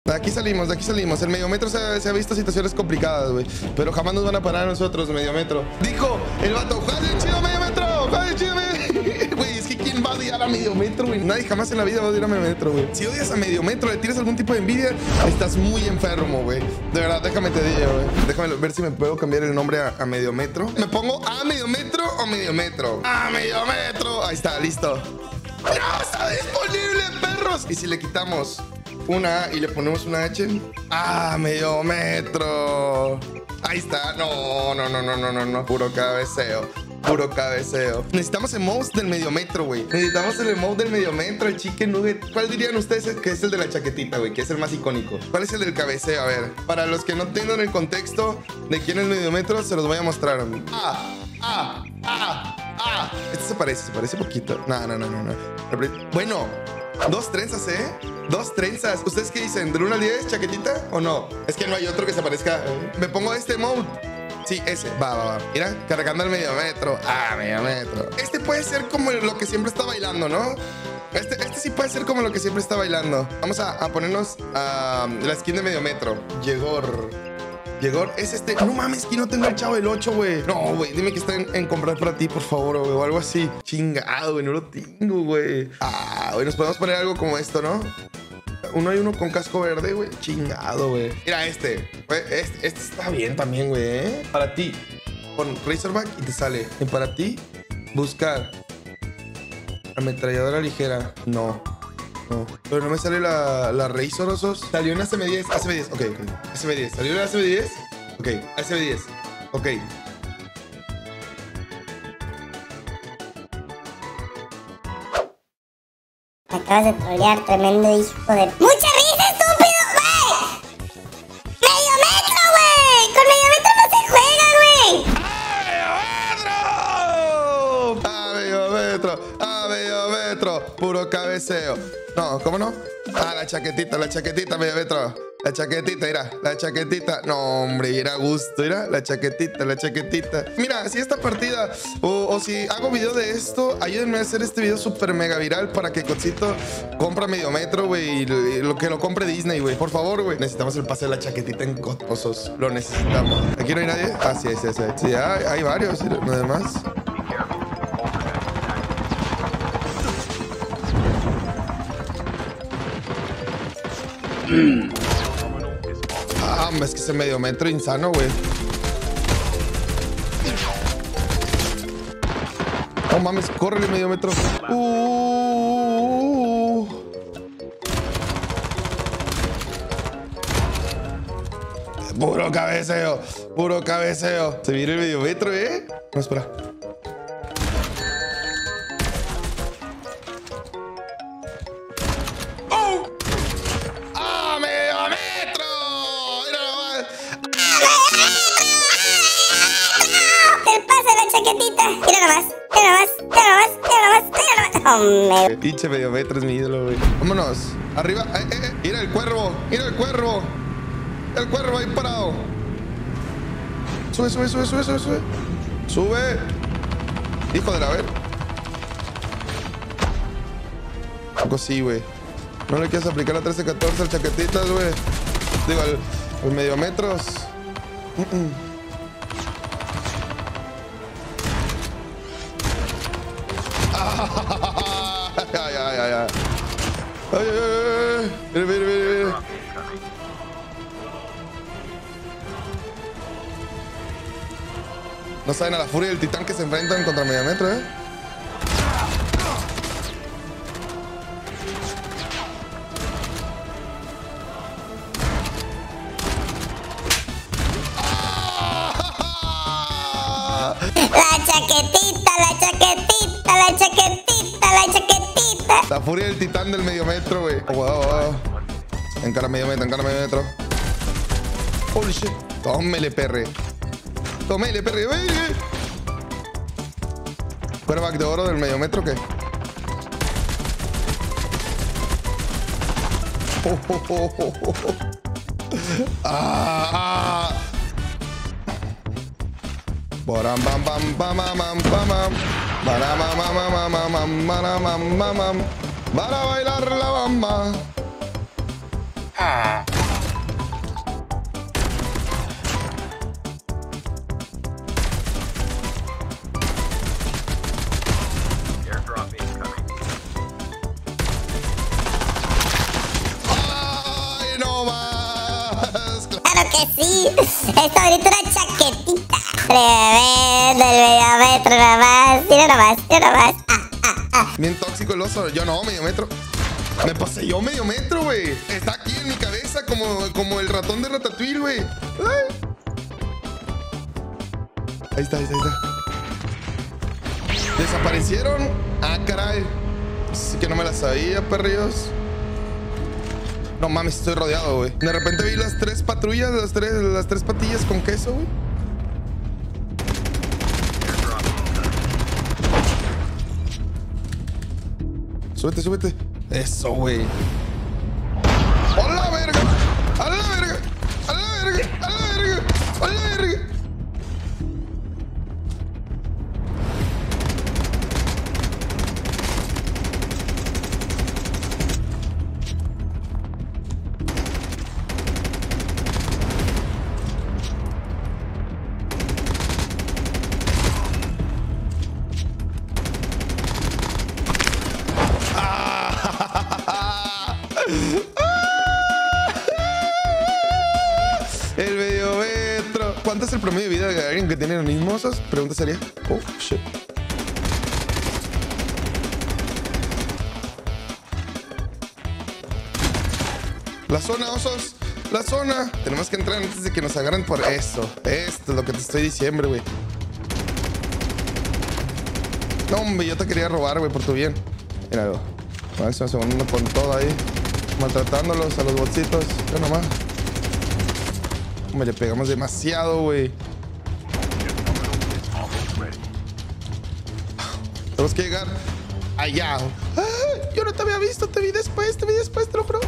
De aquí salimos, de aquí salimos. El medio metro se ha visto situaciones complicadas, güey. Pero jamás nos van a parar a nosotros, medio metro. Dijo el vato, ¡jale chido medio metro! ¡Jale chido medio! Güey, es que ¿quién va a odiar a medio metro, güey? Nadie jamás en la vida va a odiar a medio metro, güey. Si odias a medio metro, le tienes algún tipo de envidia, estás muy enfermo, güey. De verdad, déjame te digo, güey. Déjame ver si me puedo cambiar el nombre a medio metro. ¿Me pongo a medio metro o medio metro? ¡A medio metro! Ahí está, listo. ¡No está disponible, perros! ¿Y si le quitamos una A y le ponemos una H? ¡Ah, medio metro! Ahí está. No. Puro cabeceo. Puro cabeceo. Necesitamos emotes del medio metro, güey. Necesitamos el emote del medio metro, el chicken nugget. ¿Cuál dirían ustedes que es el de la chaquetita, güey? Que es el más icónico. ¿Cuál es el del cabeceo? A ver, para los que no tengan el contexto de quién es el medio metro, se los voy a mostrar. Este se parece poquito. No. Bueno, dos trenzas, ¿eh? Dos trenzas. ¿Ustedes qué dicen? ¿Del 1 al 10, chaquetita o no? Es que no hay otro que se parezca. Me pongo este emote. Sí, ese. Va. Mira, cargando el medio metro. Ah, medio metro. Este puede ser como lo que siempre está bailando, ¿no? Este sí puede ser como lo que siempre está bailando. Vamos a ponernos la skin de medio metro. Llegó, es este. No mames, que no tengo el Chavo del 8, güey. No, güey, dime que está en comprar para ti, por favor, güey, o algo así. Chingado, güey, no lo tengo, güey. Güey, nos podemos poner algo como esto, ¿no? Hay uno con casco verde, güey. Chingado, güey. Mira este. Este está bien también, güey, ¿eh? Para ti. Pon Razorback y te sale. Y para ti, buscar ametralladora ligera. No. Pero no me sale la Razor, osos. Salió en ACM10. ACM10, ok. ACM10. ¿Salió en ACM10? Ok. ACM10. Ok. Me acabas de trolear, tremendo hijo de... ¡Mucha risa, estúpido, güey! ¡Medio metro, güey! ¡Con medio metro no se juega, güey! ¡A medio metro! Puro cabeceo. No, ¿cómo no? La chaquetita, medio metro. La chaquetita, mira, la chaquetita. No, hombre, era gusto, mira, la chaquetita. Mira, si esta partida o si hago video de esto, ayúdenme a hacer este video súper mega viral para que Cotsito compre medio metro, güey, y lo que lo compre Disney, güey. Por favor, güey. Necesitamos el pase de la chaquetita en Cotosos. Lo necesitamos. ¿Aquí no hay nadie? Sí, hay varios, no demás. Es que ese medio metro insano, güey. No mames, córrele medio metro. Puro cabeceo. Se viene el medio metro, ¿eh? No, espera. Mira nomás. Hombre. Pinche medio metro es mi ídolo, güey. Vámonos. Arriba. Mira el cuervo. El cuervo ahí parado. Sube. Sube. Hijo de la ver. Algo así, güey. No le quieres aplicar la 13-14 al chaquetitas, güey. Digo, al medio metros. Ay. Mire. No saben a la furia del titán que se enfrentan contra medio metro, ¿eh? La furia del titán del medio metro, güey. Wow. Encara medio metro. Holy shit. Tómele, perre. Quarterback de oro del medio metro, ¿qué? Baram bam bam bam bam bam. Para bailar la bamba. que sí. Esto ahorita una chaquetita. Tremendo el medio metro nomás. Mira nomás, mira nomás. Bien tóxico el oso. Yo no, medio metro. Me poseyó medio metro, güey. Está aquí en mi cabeza como el ratón de Ratatouille, güey. Ahí está, ahí está, ahí está. ¿Desaparecieron? Ah, caray. Sí que no me la sabía, perrillos. No mames, estoy rodeado, güey. De repente vi las 3 patrullas, las tres patillas con queso, güey. Súbete, súbete. Eso, güey. ¡A la verga! ¡A la verga! ¡A la verga! ¡A la verga! ¡A la verga! El medio metro. ¿Cuánto es el promedio de vida de alguien que tiene animosos? Pregunta sería. Oh, shit. La zona, osos. La zona. Tenemos que entrar antes de que nos agarren por eso. Esto es lo que te estoy diciendo, güey. No, hombre, yo te quería robar, güey, por tu bien. Míralo. A ver si nos segundo con todo ahí. Maltratándolos a los bolsitos. Ya nomás. Hombre, le pegamos demasiado, güey. Tenemos que llegar allá. ¡Ah! Yo no te había visto, te vi después, te lo juro.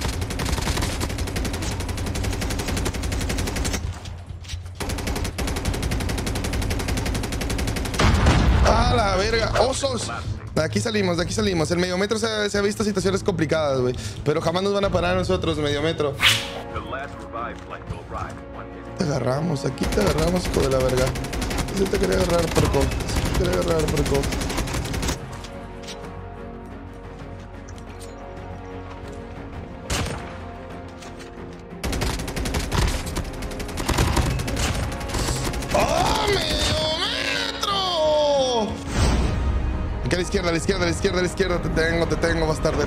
¡Ah, la verga! ¡Osos! De aquí salimos, de aquí salimos. El medio metro se ha visto situaciones complicadas, güey. Pero jamás nos van a parar a nosotros, medio metro. Te agarramos, aquí te agarramos, hijo de la verga. Sí te quería agarrar, porco. Sí te quería agarrar, porco. ¡Oh, medio metro! Aquí a la izquierda, a la izquierda, a la izquierda, a la izquierda. Te tengo, bastardo.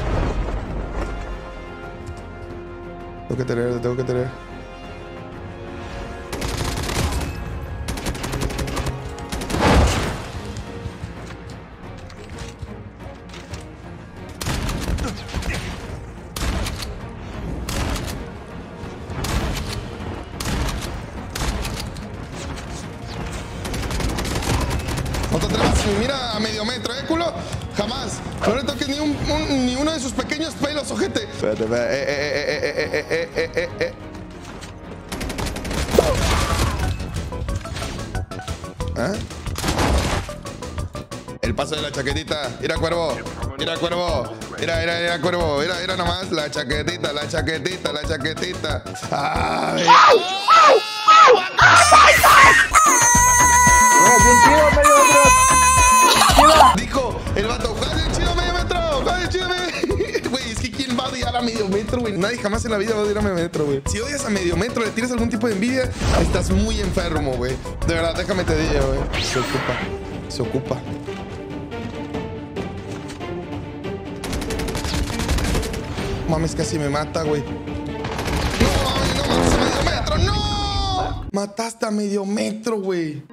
Tengo que tener, te tengo que tener. No te atrevas, mira a medio metro, culo. Jamás. No le toques ni uno de sus pequeños pelos, ojete. Espérate, ¿Ah? El paso de la chaquetita. Mira, cuervo. Mira, cuervo. Mira, cuervo. Mira nomás. La chaquetita, la chaquetita, la chaquetita. ¡Ay! Dijo el vato, ¡jale el chido medio metro! ¡Jale el chido medio! Güey, es que ¿quién va a odiar a medio metro, güey? Nadie jamás en la vida va a odiar a medio metro, güey. Si odias a medio metro, le tienes algún tipo de envidia, estás muy enfermo, güey. De verdad, déjame te digo, güey. Se ocupa. Se ocupa. Mames, casi me mata, güey. ¡No, no mates a medio metro! ¡No! Mataste a medio metro, güey.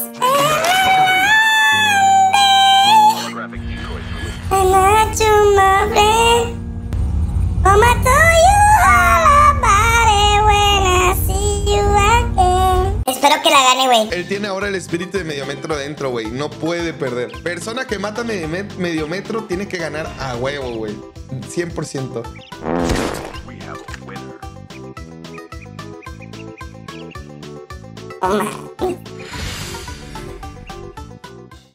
Espero que la gane, güey. Él tiene ahora el espíritu de medio metro dentro, güey. No puede perder. Persona que mata medio metro tiene que ganar a huevo, güey. 100%. Oh, man.